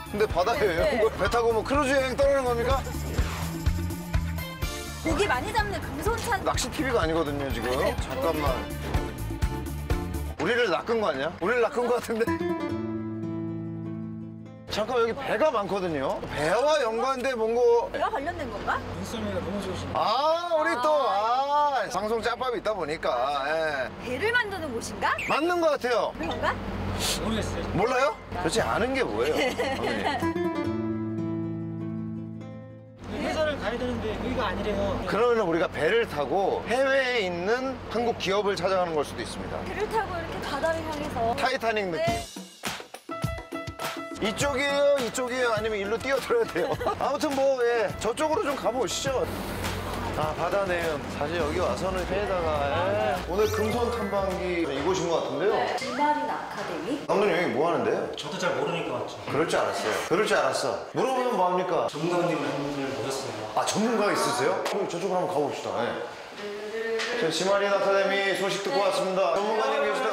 근데 바다예요? 네. 배 타고 뭐 크루즈 여행 떠나는 겁니까? 고기 많이 잡는 금손찬. 낚시 TV가 아니거든요, 지금. 잠깐만. 우리를 낚은 거 아니야? 우리를 낚은 거 같은데? 잠깐 여기 배가 많거든요. 배와 연관돼 뭔가. 배가 관련된 건가? 눈썰미가 너무 좋으시네. 우리 방송 짬밥이 있다 보니까. 예. 배를 만드는 곳인가? 맞는 거 같아요. 그런가? 모르겠어요. 몰라요? 그렇지 않은 게 뭐예요? 어머니. 회사를 가야 되는데 여기가 아니래요. 그러면 우리가 배를 타고 해외에 있는 한국 기업을 찾아가는 걸 수도 있습니다. 배를 타고 이렇게 바다를 향해서. 타이타닉 느낌. 네. 이쪽이에요? 이쪽이에요? 아니면 일로 뛰어들어야 돼요? 아무튼 뭐, 예, 저쪽으로 좀 가보시죠. 바다네요. 사실 여기 와서는 배에다가, 오늘 금손 탐방기 이곳인 것 같은데요? 이마린 아카데미? 감독님 여기 뭐 하는데요? 저도 잘 모르니까 왔죠. 그럴 줄 알았어요. 그럴 줄 알았어. 물어보면 뭐합니까? 전문가님을 한 분을 모셨어요. 전문가 있으세요? 그럼 저쪽으로 한번 가봅시다. 예. 저 지마린 아카데미 소식 듣고 왔습니다. 전문가님 계시다.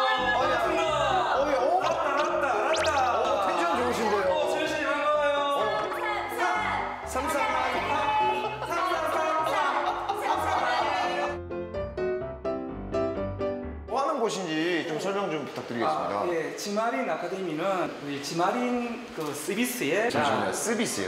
알았다. 텐션 좋으신데요. 수현씨 반가워요. 뭐 하는 곳인지 좀 설명 좀 부탁드리겠습니다. 예, 지마린 아카데미는 우리 지마린 서비스의 잠시만요. 스비스요?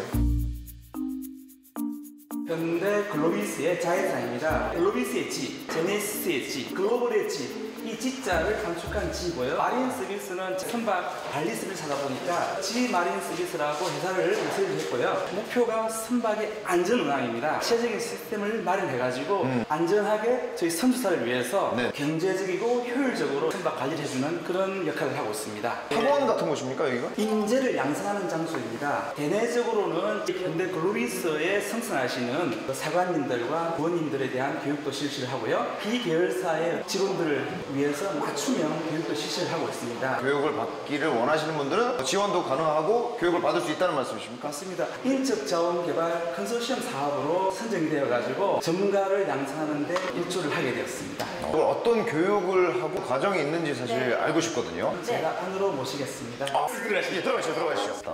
현대 글로비스의 자회사입니다. 글로비스의 G, 제네시스의 G, 글로벌의 G. 이 G자를 감축한 G고요. 마린 서비스는 선박 관리 서비스 하다 보니까 G 마린 서비스라고 회사를 설립했고요. 목표가 선박의 안전 운항입니다. 체적인 시스템을 마련해가지고 안전하게 저희 선주사를 위해서 네. 경제적이고 효율적으로 선박 관리를 해주는 그런 역할을 하고 있습니다. 학원 같은 곳입니까, 여기가? 인재를 양성하는 장소입니다. 대내적으로는 현대 글로비스에 성승하시는 사관님들과 부원님들에 대한 교육도 실시를 하고요. 비계열사의 직원들을 위해서 맞춤형 교육도 실시를 하고 있습니다. 교육을 받기를 원하시는 분들은 지원도 가능하고 교육을 받을 수 있다는 말씀이십니까? 맞습니다. 인적 자원 개발 컨소시엄 사업으로 선정이 되어가지고 전문가를 양성하는 데 일조를 하게 되었습니다. 어떤 교육을 하고 과정이 있는지 사실 알고 싶거든요. 제가 안으로 모시겠습니다. 들어가시죠.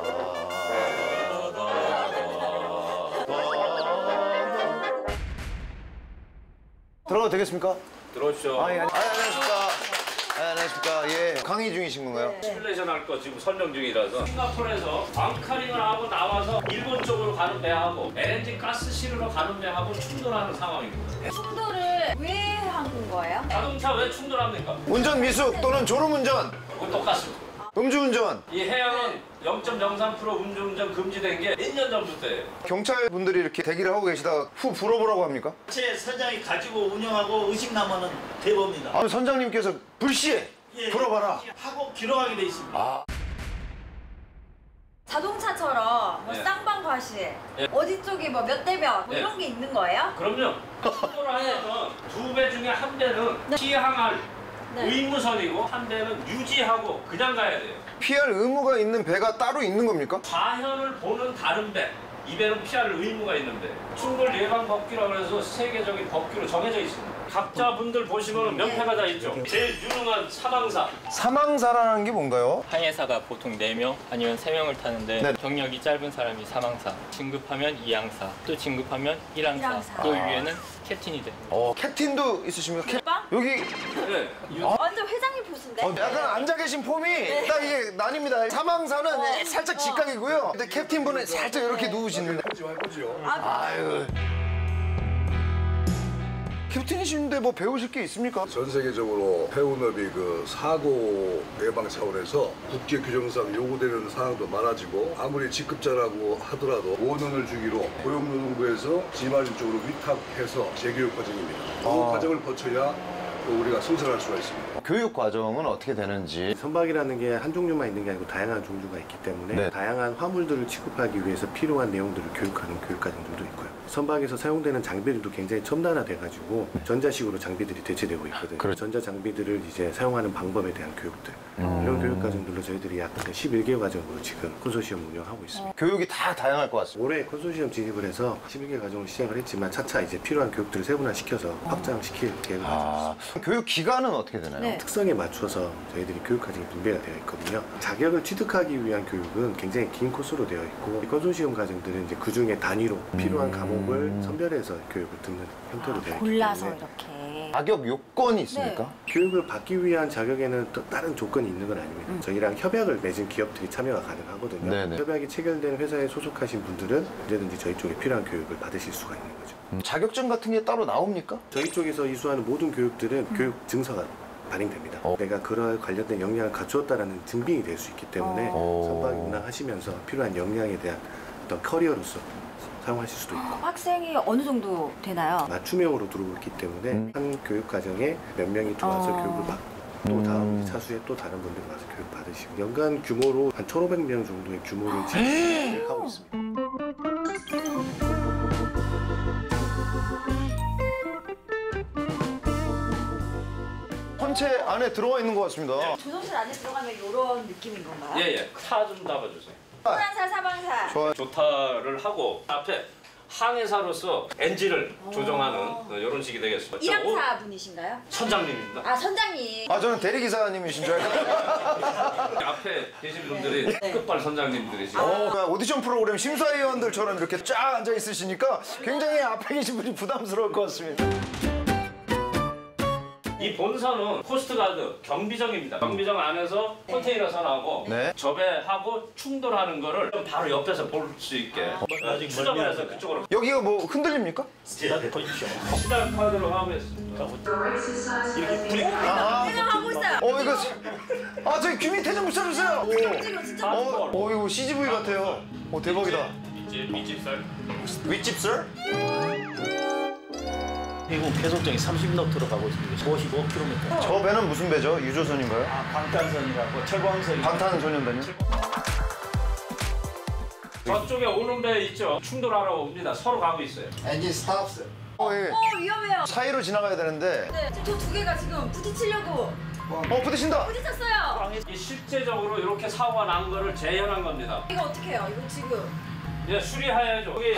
들어가도 되겠습니까? 들어오시죠. 안녕하십니까. 안녕하십니까. 예, 강의 중이신 건가요? 시뮬레이션 할 거 지금 설명 중이라서 싱가포르에서 벙커링을 하고 나와서 일본 쪽으로 가는 배하고 LNG 가스 실으러 가는 배하고 충돌하는 상황입니다. 충돌을 왜 한 거예요? 자동차 왜 충돌합니까? 운전 미숙 또는 졸음운전, 그거 똑같습니다. 음주운전. 이 해양은 0.03% 음주운전 금지된 게 몇 년 전부터예요. 경찰분들이 이렇게 대기를 하고 계시다가 후 불어보라고 합니까? 제 선장이 가지고 운영하고 의식나면은 대법입니다. 선장님께서 불시에 불어봐라. 하고 기록하게 돼 있습니다. 자동차처럼 뭐 네. 쌍방 과실, 네. 어디 쪽이 뭐 몇 대 몇 네. 이런 게 있는 거예요? 그럼요. 충돌을 하면서 두 배 중에 한 배는 피항할 네. 의무선이고 한 배는 유지하고 그냥 가야 돼요. 피할 의무가 있는 배가 따로 있는 겁니까? 좌현을 보는 다른 배, 이 배는 피할 의무가 있는데 충돌 예방 법규라고 해서 세계적인 법규로 정해져 있습니다. 각자 분들 보시면 명패가 다 있죠. 제일 유능한 사망사. 사망사라는 게 뭔가요? 항해사가 보통 4명 아니면 3명을 타는데 네. 경력이 짧은 사람이 사망사, 진급하면 2항사, 또 진급하면 1항사, 일항사. 또 위에는 캡틴이 됩니다. 캡틴도 있으십니까? 빵? 여기 네. 완전 회장님 보수인데? 약간 앉아 계신 폼이 딱 이게 나뉩니다. 사망사는 살짝 직각이고요. 근데 캡틴분은 살짝 이렇게 누우시는데. 아유. 캡틴이신데 뭐 배우실 게 있습니까? 전 세계적으로 해운업이 사고 예방 차원에서 국제 규정상 요구되는 사항도 많아지고 아무리 직급자라고 하더라도 5년을 주기로 고용노동부에서 지마린 쪽으로 위탁해서 재교육 과정입니다. 그 과정을 거쳐야 또 우리가 승선할 수가 있습니다. 교육 과정은 어떻게 되는지. 선박이라는 게 한 종류만 있는 게 아니고 다양한 종류가 있기 때문에 네. 다양한 화물들을 취급하기 위해서 필요한 내용들을 교육하는 교육과정들도 있고요. 선박에서 사용되는 장비들도 굉장히 첨단화돼가지고 전자식으로 장비들이 대체되고 있거든요. 그렇죠. 전자 장비들을 이제 사용하는 방법에 대한 교육들 이런 교육과정들로 저희들이 약 11개 과정으로 지금 콘소시엄 운영하고 있습니다. 교육이 다 다양할 것 같습니다. 올해 콘소시엄 진입을 해서 11개 과정을 시작을 했지만 차차 이제 필요한 교육들을 세분화시켜서 확장시킬 계획을 가지고 있습니다. 교육 기간은 어떻게 되나요? 네. 특성에 맞춰서 저희들이 교육 과정이 분배가 되어 있거든요. 자격을 취득하기 위한 교육은 굉장히 긴 코스로 되어 있고 컨소시엄 과정들은 이제 그 중에 단위로 필요한 과목을 선별해서 교육을 듣는 형태로 되어 있기 골라서 때문에 이렇게. 자격 요건이 있습니까? 교육을 받기 위한 자격에는 또 다른 조건이 있는 건 아닙니다. 저희랑 협약을 맺은 기업들이 참여가 가능하거든요. 네네. 협약이 체결된 회사에 소속하신 분들은 언제든지 저희 쪽에 필요한 교육을 받으실 수가 있는 거죠. 자격증 같은 게 따로 나옵니까? 저희 쪽에서 이수하는 모든 교육들은 교육 증서가 발행됩니다. 내가 그럴 관련된 역량을 갖추었다라는 증빙이 될 수 있기 때문에 선박 운항하시면서 필요한 역량에 대한 어떤 커리어로서 사용하실 수도 있고 학생이 어느 정도 되나요? 맞춤형으로 들어오기 때문에 한 교육 과정에 몇 명이 들어와서 교육을 받고 또 다음 차수에 또 다른 분들이 와서 교육 받으시고 연간 규모로 한 1,500명 정도의 규모를 지금 계획하고 있습니다. 선체 안에 들어와 있는 것 같습니다. 조종실 안에 들어가면 이런 느낌인 건가요? 예예. 타 좀 잡아주세요. 소방사, 사방사. 좋아요. 조타를 하고 앞에 항해사로서 NG를 조정하는 이런 식이 되겠습니다. 이랑사 분이신가요? 선장님입니다. 아, 선장님. 아, 저는 대리기사님이신 줄 알고. 앞에 계신 분들이 끝발 선장님들이시고 그러니까 오디션 프로그램 심사위원들처럼 이렇게 쫙 앉아 있으시니까 굉장히 앞에 계신 분이 부담스러울 것 같습니다. 이 본선은 코스트가드 경비정입니다. 경비정 안에서 컨테이너선하고 네. 접해하고 충돌하는 거를 바로 옆에서 볼 수 있게 추적을 해서 그쪽으로 여기가 뭐 흔들립니까? 제가 보십시오. 시작 카드로 하고 있습니다. 생각하고 있어요. 이거 저기 규민 태좀 붙여주세요. 지금 진짜 이거 CGV 같아요. 대박이다. 밑집살. 윗집설? 미국 계속적인 30노트로 가고 있습니다. 55km. 저 배는 무슨 배죠? 유조선인가요? 방탄선이라고 철광선이. 방탄소년단이요? 저쪽에 오는 배 있죠? 충돌하러 옵니다. 서로 가고 있어요. 엔진 스탑스. 위험해요. 사이로 지나가야 되는데. 네, 저 두 개가 지금 부딪히려고 부딪힌다. 부딪혔어요. 이 실제적으로 이렇게 사고가 난 거를 재현한 겁니다. 이거 어떻게 해요? 이거 지금. 이제 수리하야죠. 여기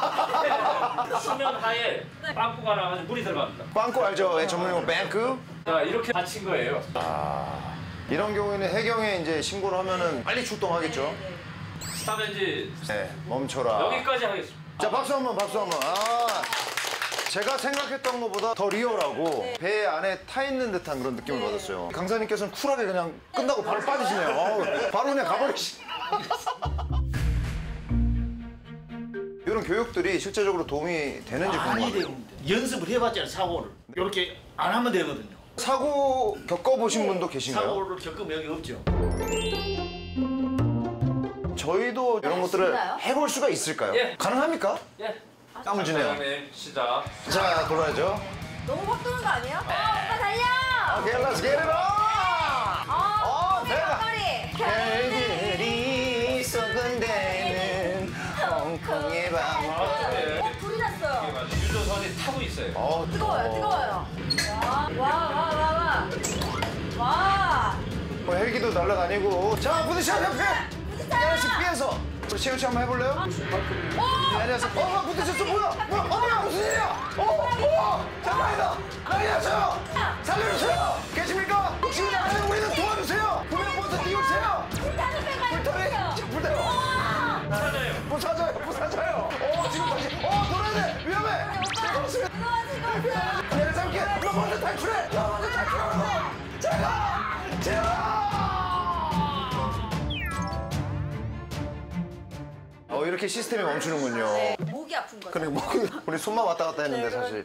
수면 하에 빵꾸가 나가지고 물이 들어갑니다. 빵꾸 알죠? 전문용어 뱅크. 자, 이렇게 다친 거예요. 이런 경우에는 해경에 이제 신고를 하면은 빨리 출동하겠죠. 스탑엔진 네, 멈춰라. 여기까지 하겠습니다. 자, 박수 한번. 제가 생각했던 것보다 더 리얼하고 배 안에 타 있는 듯한 그런 느낌을 받았어요. 강사님께서는 쿨하게 그냥 끝나고 바로 빠지시네요. 바로 그냥 가버리시. 이런 교육들이 실제적으로 도움이 되는지 많이 궁금해요. 되는데 연습을 해봤잖아요. 사고를 이렇게 안 하면 되거든요. 사고 겪어보신 분도 계신가요? 사고를 겪으면 여기 없죠. 저희도 이런 것들을 있나요? 해볼 수가 있을까요? 예. 가능합니까? 예. 까무지네요. 사장님 시작. 자, 돌아야죠. 너무 확 도는 거 아니에요? 오빠 달려! 오케이, let's get it on! 대박거리! 별들이 썩은 데는 홍콩의 밤. 불이 났어요. 유조선이 타고 있어요. 뜨거워요. 와. 헬기도 날아다니고. 자, 부딪혀, 옆에! 하나씩 피해서. 우리 시우씨 한번 해볼래요? 네, 안녕하세요. 부딪혔어, 뭐야, 무슨 일이야? 잠깐만요. 안녕하세요. 살려주세요. 계십니까? 혹시 우리는 도와주세요. 구명버스 띄우세요. 불타는 배가 있어요. 불타요. 찾아요. 부사져요. 지금 다시. 돌아야 돼. 위험해. 지금 내가 잡을게. 너 먼저 탈출해. 제발. 이렇게 시스템이 멈추는군요. 목이 아픈 거죠. 그러니까 우리 손만 왔다 갔다 했는데 사실.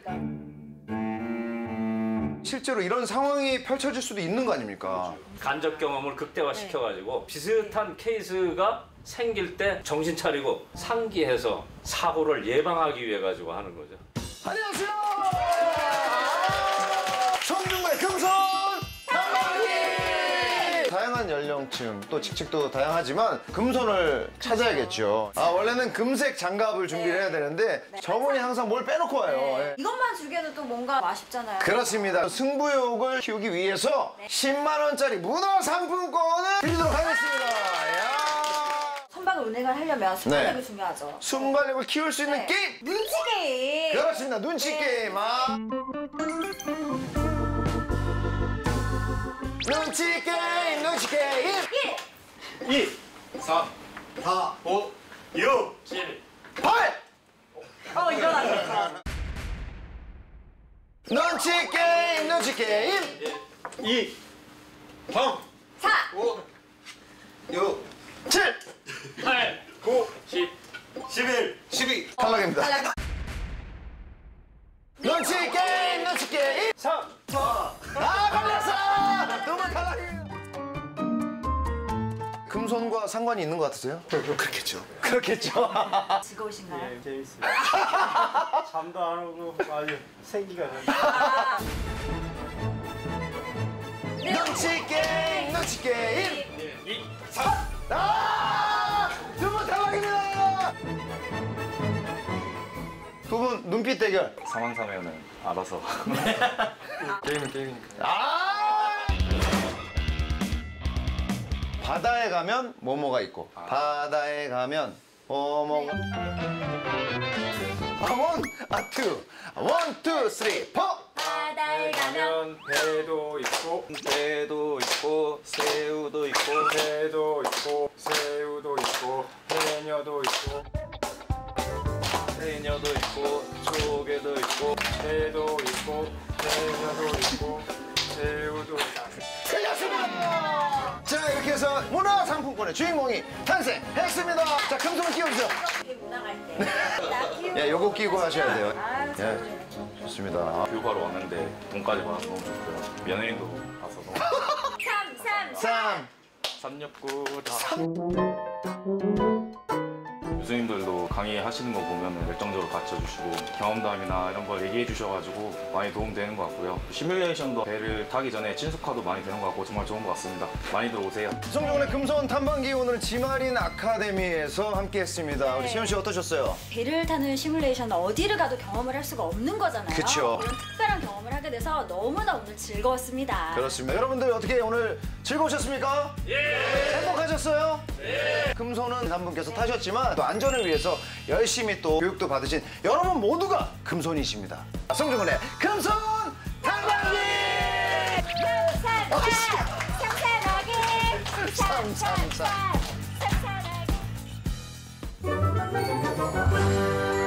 실제로 이런 상황이 펼쳐질 수도 있는 거 아닙니까? 간접 경험을 극대화시켜가지고 비슷한 케이스가 생길 때 정신 차리고 상기해서 사고를 예방하기 위해 가지고 하는 거죠. 안녕하세요. 청중의 금손 탐방기. 다양한 연령층 또 직책도 다양하지만 금손을 찾아야겠죠. 원래는 금색 장갑을 준비를 해야 되는데 저분이 항상 뭘 빼놓고 와요. 예. 이것만 주기에는 또 뭔가 아쉽잖아요. 그렇습니다. 승부욕을 키우기 위해서 10만 원짜리 문화 상품권을 드리도록 하겠습니다. 선박을 운행을 하려면 순발력이 중요하죠. 순발력을 키울 수 있는 게임! 눈치 게임! 그렇습니다. 눈치 게임. 눈치 게임, 눈치 게임. 2, 3, 4, 5, 6, 7. 8. 일어나셨어. 눈치 게임, 눈치 게임. 2, 3, 4. 5, 6, 7. 8. 9, 10. 11, 12. 탈락입니다. 눈치 게임, 눈치 게임. 3, 4. 아, 걸렸어! 두분 탈락입니다. 금손과 상관이 있는 것 같으세요? 그렇겠죠. 그렇겠죠. 즐거우신가요? 네, 재밌어요. 잠도 안 오고 아주 생기가 나요. 눈치 게임, 눈치 게임. 2, 아! 두 분 탈락입니다. 두 분 눈빛 대결. 상황사면은 알아서. 게임은 게임이니까. 아! 바다에 가면 뭐뭐가 있고 바다에 가면 뭐뭐가 원, 투, 쓰리, 포. 바다에 가면 배도 있고 배도 있고 새우도 있고 배도 있고 새우도 있고 해녀도 있고 해녀도 있고 조개도 있고 배도 있고 해녀도 있고 새우도 있고. 틀렸습니다. 자, 이렇게 해서 문화상품권의 주인공이 탄생했습니다. 자, 금손 끼워주세요. 이게 문화 갈 때. 나 키우고 예, 요거 끼고 하셔야 돼요. 아유, 예, 좋습니다. 교육하러 왔는데 돈까지 받아서 너무 좋고요. 연예인도 봐서 너무 3, 3, 3. 369 다. 교수님들도 강의하시는 거 보면 열정적으로 가르쳐주시고 경험담이나 이런 걸 얘기해 주셔가지고 많이 도움되는 것 같고요. 시뮬레이션도 배를 타기 전에 친숙화도 많이 되는 것 같고 정말 좋은 것 같습니다. 많이들 오세요. 성종훈의 금손 탐방기 오늘은 지마린 아카데미에서 함께했습니다. 우리 세훈 씨 어떠셨어요? 배를 타는 시뮬레이션 어디를 가도 경험을 할 수가 없는 거잖아요. 그쵸. 이런 특별한 경험을 하게 돼서 너무나 오늘 즐거웠습니다. 그렇습니다. 여러분들 어떻게 오늘 즐거우셨습니까? 예. 행복하셨어요? 네. 금손은 한 분께서 타셨지만 또 안전을 위해서 열심히 또 교육도 받으신 여러분 모두가 금손이십니다. 성종훈의 금손 탐방기! 삼삼삼 삼삼삼 삼삼삼